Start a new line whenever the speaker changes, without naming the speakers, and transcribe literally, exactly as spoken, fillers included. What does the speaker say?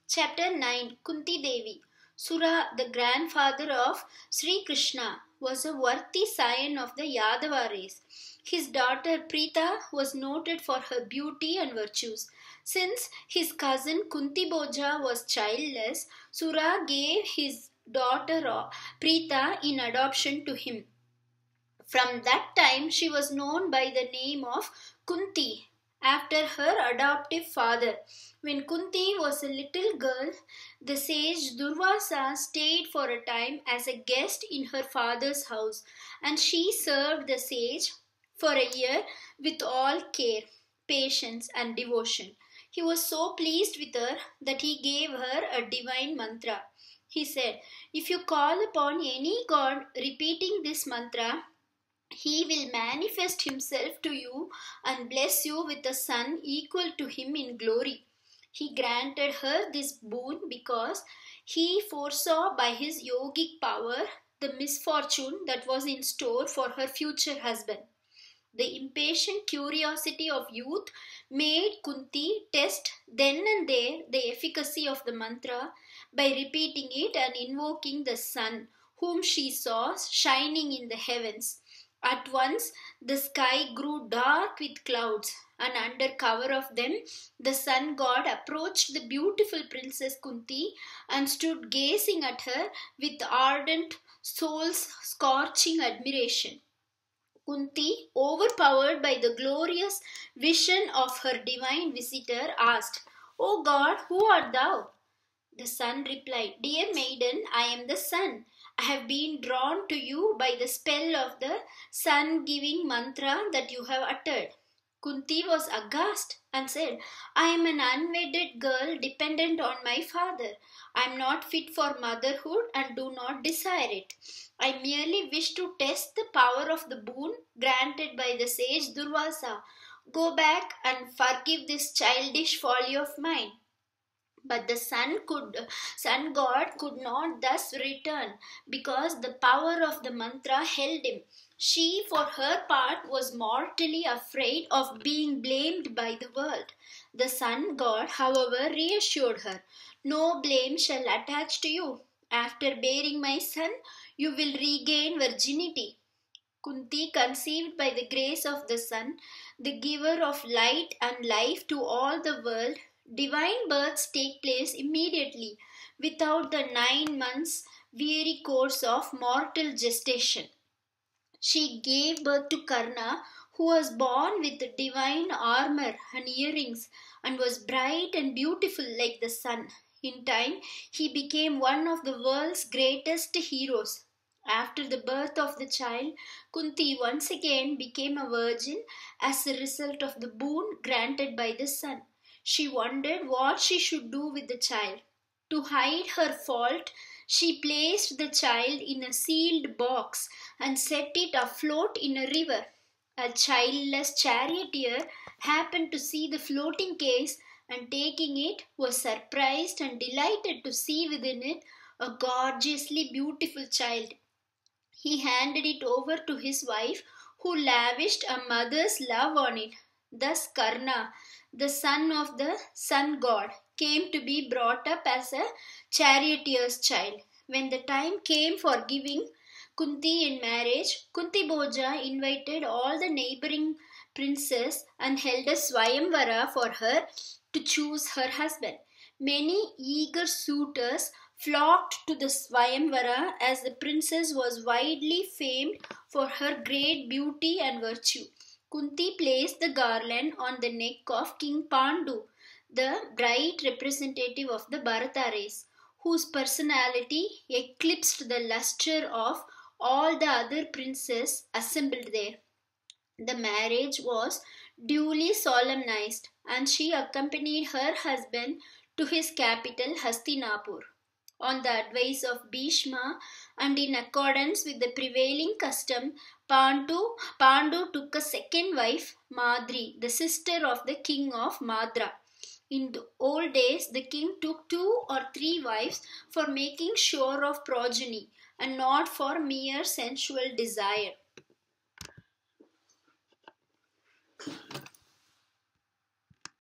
Chapter nine Kunti Devi Sura, the grandfather of Sri Krishna, was a worthy scion of the Yadava race. His daughter Preeta was noted for her beauty and virtues. Since his cousin Kunti Bhoja was childless, Sura gave his daughter Preeta in adoption to him. From that time, she was known by the name of Kunti, after her adoptive father. When Kunti was a little girl, the sage Durvasa stayed for a time as a guest in her father's house, and she served the sage for a year with all care, patience, and devotion. He was so pleased with her that he gave her a divine mantra. He said, "If you call upon any god repeating this mantra, he will manifest himself to you and bless you with a son equal to him in glory." He granted her this boon because he foresaw by his yogic power the misfortune that was in store for her future husband. The impatient curiosity of youth made Kunti test then and there the efficacy of the mantra by repeating it and invoking the sun, whom she saw shining in the heavens. At once the sky grew dark with clouds, and under cover of them the sun god approached the beautiful princess Kunti and stood gazing at her with ardent, soul-scorching admiration. Kunti, overpowered by the glorious vision of her divine visitor, asked, "O God, who art thou?" The sun replied, "Dear maiden, I am the sun. I have been drawn to you by the spell of the sun-giving mantra that you have uttered." Kunti was aghast and said, "I am an unwedded girl dependent on my father. I am not fit for motherhood and do not desire it. I merely wish to test the power of the boon granted by the sage Durvasa. Go back and forgive this childish folly of mine." But the sun could, sun god could not thus return because the power of the mantra held him. She, for her part, was mortally afraid of being blamed by the world. The sun god, however, reassured her, "No blame shall attach to you. After bearing my son, you will regain virginity." Kunti, conceived by the grace of the sun, the giver of light and life to all the world. Divine births take place immediately, without the nine months' weary course of mortal gestation. She gave birth to Karna, who was born with divine armor and earrings, and was bright and beautiful like the sun. In time, he became one of the world's greatest heroes. After the birth of the child, Kunti once again became a virgin as a result of the boon granted by the sun. She wondered what she should do with the child. To hide her fault, she placed the child in a sealed box and set it afloat in a river. A childless charioteer happened to see the floating case, and taking it, was surprised and delighted to see within it a gorgeously beautiful child. He handed it over to his wife, who lavished a mother's love on it. Thus Karna, the son of the sun god, came to be brought up as a charioteer's child. When the time came for giving Kunti in marriage, Kunti Bhoja invited all the neighboring princes and held a Swayamvara for her to choose her husband. Many eager suitors flocked to the Swayamvara, as the princess was widely famed for her great beauty and virtue. Kunti placed the garland on the neck of King Pandu, the bright representative of the Bharata race, whose personality eclipsed the luster of all the other princes assembled there. The marriage was duly solemnized, and she accompanied her husband to his capital Hastinapur. On the advice of Bhishma and in accordance with the prevailing custom, Pandu, Pandu took a second wife, Madri, the sister of the king of Madra. In the old days, the king took two or three wives for making sure of progeny and not for mere sensual desire.